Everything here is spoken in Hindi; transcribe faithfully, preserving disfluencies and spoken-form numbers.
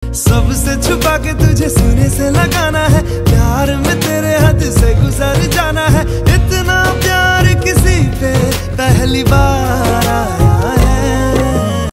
सबसे छुपा के तुझे सीने से लगाना है, प्यार में तेरे हद से गुजर जाना है। इतना प्यार किसी पे पहली बार